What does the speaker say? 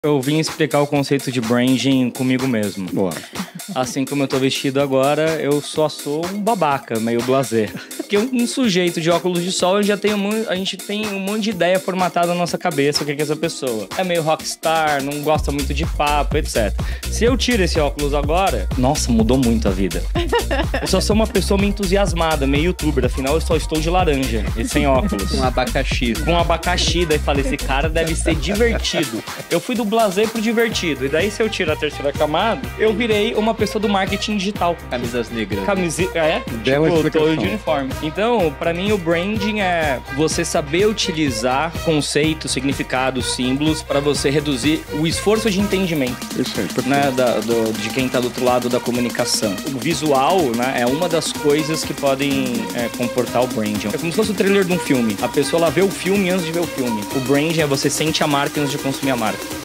Eu vim explicar o conceito de branding comigo mesmo. Boa. Assim como eu tô vestido agora, eu só sou um babaca, meio blasé. Porque um sujeito de óculos de sol, a gente tem um monte de ideia formatada na nossa cabeça, o que é essa pessoa. É meio rockstar, não gosta muito de papo, etc. Se eu tiro esse óculos agora, nossa, mudou muito a vida. Eu só sou uma pessoa meio entusiasmada, meio youtuber, afinal eu só estou de laranja e sem óculos. Com abacaxi. Com abacaxi, daí falei, esse cara deve ser divertido. Eu fui do blasé pro divertido. E daí, se eu tiro a terceira camada, eu virei uma pessoa do marketing digital. Camisas negras. Bela Tipo, tô explicação. de uniforme. Então, pra mim, o branding é você saber utilizar conceitos, significados, símbolos pra você reduzir o esforço de entendimento, Isso aí, perfeito. né, de quem tá do outro lado da comunicação. O visual, né, é uma das coisas que podem comportar o branding. É como se fosse o trailer de um filme. A pessoa, ela vê o filme antes de ver o filme. O branding é você sente a marca antes de consumir a marca.